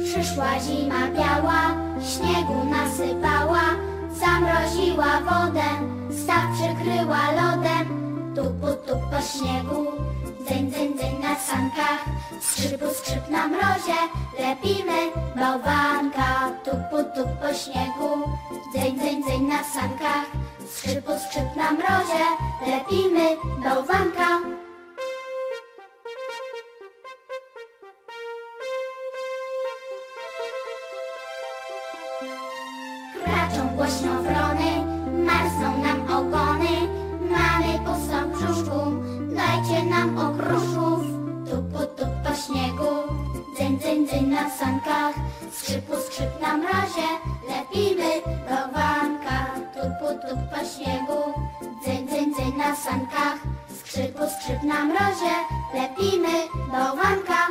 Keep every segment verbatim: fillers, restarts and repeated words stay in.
Przyszła zima biała, śniegu nasypała, zamroziła wodę, staw przykryła lodem. Tupu, tup po śniegu, dzyń, dzyń, dzyń na sankach, skrzypu, skrzyp na mrozie, lepimy bałwanka. Tupu, tup po śniegu, dzyń, dzyń, dzyń na sankach, skrzypu, skrzyp na mrozie, lepimy bałwanka. Kraczą głośno wrony, marzną nam ogony, mamy pustą w brzuszku, dajcie nam okruszków. Tupu, tup po śniegu, dzyń, dzyń, dzyń na sankach, skrzypu, skrzyp na mrozie, lepimy bałwanka. Tupu, tup po śniegu, dzyń, dzyń, dzyń na sankach, skrzypu, skrzyp na mrozie, lepimy bałwanka.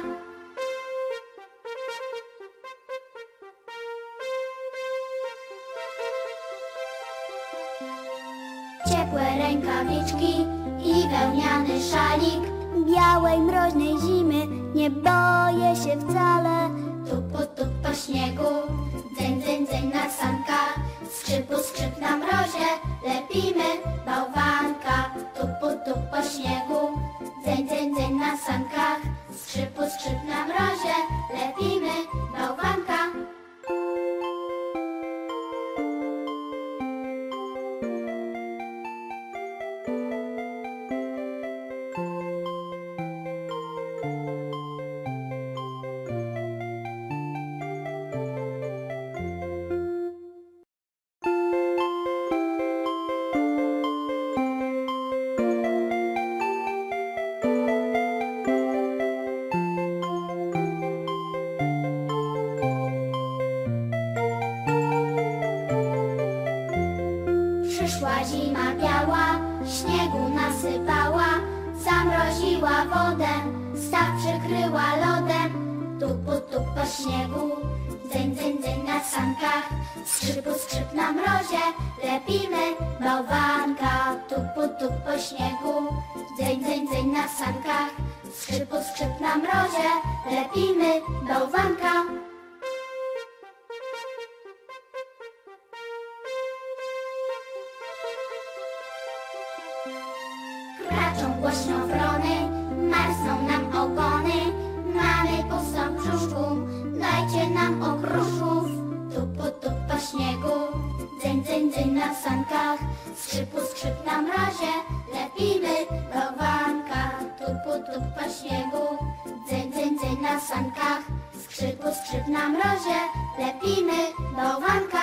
Ciepłe rękawiczki i wełniany szalik, białej mroźnej zimy nie boję się wcale. Tupu, tup po śniegu, dzyń, dzyń, dzyń na sankach, skrzypu, skrzyp na mrozie, lepimy bałwanka. Tupu, tup po śniegu, dzyń, dzyń, dzyń na sankach, skrzypu, skrzyp na mrozie, lepimy bałwanka. Przyszła zima biała, śniegu nasypała, zamroziła wodę, staw przykryła lodem. Tupu, tup po śniegu, dzyń, dzyń, dzyń na sankach, skrzypu, skrzyp na mrozie, lepimy bałwanka. Tupu, tup po śniegu, dzyń, dzyń, dzyń na sankach, skrzypu, skrzyp na mrozie, lepimy bałwanka. Kraczą głośno wrony, marzną nam ogony, mamy pustą w brzuszku, dajcie nam okruszków. Tupu, tup po śniegu, dzyń, dzyń, dzyń na sankach, skrzypu, skrzyp na mrozie, lepimy bałwanka. Tupu, tup po śniegu, dzyń, dzyń, dzyń na sankach, skrzypu, skrzyp na mrozie, lepimy bałwanka.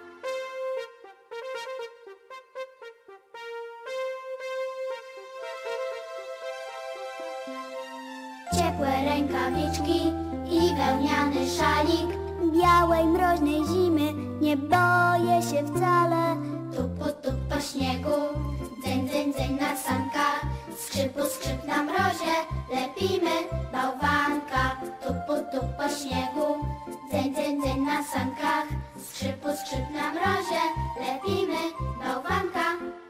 Ciepłe rękawiczki i wełniany szalik, białej mroźnej zimy nie boję się wcale. Tupu, tup po śniegu, dzyń, dzyń, dzyń na sankach, skrzypu, skrzyp na mrozie, lepimy bałwanka. Tupu, tup po śniegu, dzyń, dzyń, dzyń na sankach, skrzypu, skrzyp na mrozie, lepimy bałwanka.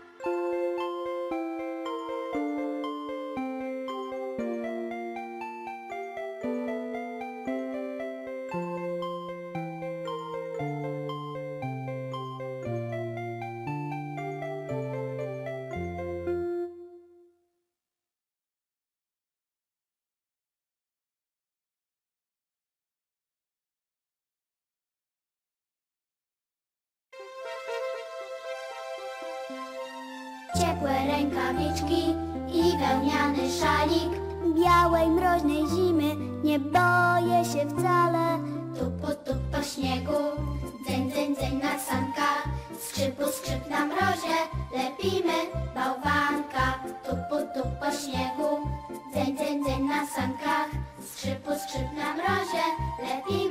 Ciepłe rękawiczki i wełniany szalik, białej mroźnej zimy nie boję się wcale. Tupu, tup po śniegu, dzyń, dzyń, dzyń na sankach, skrzypu, skrzyp na mrozie, lepimy bałwanka. Tupu, tup po śniegu, dzyń, dzyń, dzyń na sankach, skrzypu, skrzyp na mrozie, lepimy